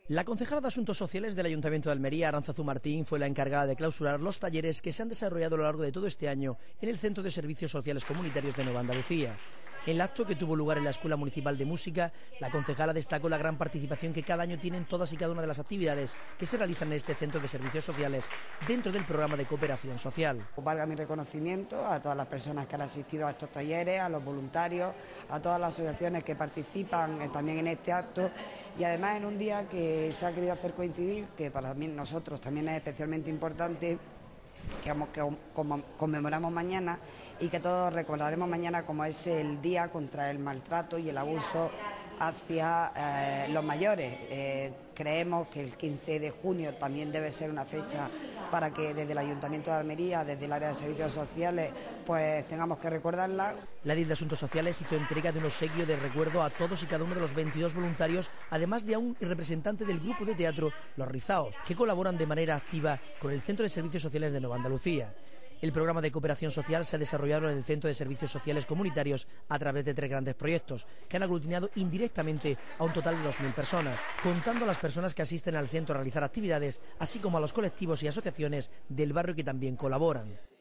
La concejala de Asuntos Sociales del Ayuntamiento de Almería, Arantzazu Martín, fue la encargada de clausurar los talleres que se han desarrollado a lo largo de todo este año en el Centro de Servicios Sociales Comunitarios de Nueva Andalucía. En el acto que tuvo lugar en la Escuela Municipal de Música, la concejala destacó la gran participación que cada año tienen todas y cada una de las actividades que se realizan en este Centro de Servicios Sociales dentro del programa de cooperación social. Valga mi reconocimiento a todas las personas que han asistido a estos talleres, a los voluntarios, a todas las asociaciones que participan también en este acto, y además en un día que se ha querido hacer coincidir, que para nosotros también es especialmente importante, que conmemoramos mañana y que todos recordaremos mañana como es el día contra el maltrato y el abuso hacia los mayores. Creemos que el 15 de junio también debe ser una fecha para que desde el Ayuntamiento de Almería, desde el área de servicios sociales, pues tengamos que recordarla. La Ley de Asuntos Sociales hizo entrega de un obsequio de recuerdo a todos y cada uno de los 22 voluntarios, además de a un representante del grupo de teatro Los Rizaos, que colaboran de manera activa con el Centro de Servicios Sociales de Nueva Andalucía. El programa de cooperación social se ha desarrollado en el Centro de Servicios Sociales Comunitarios a través de 3 grandes proyectos que han aglutinado indirectamente a un total de 2.000 personas, contando a las personas que asisten al centro a realizar actividades, así como a los colectivos y asociaciones del barrio que también colaboran.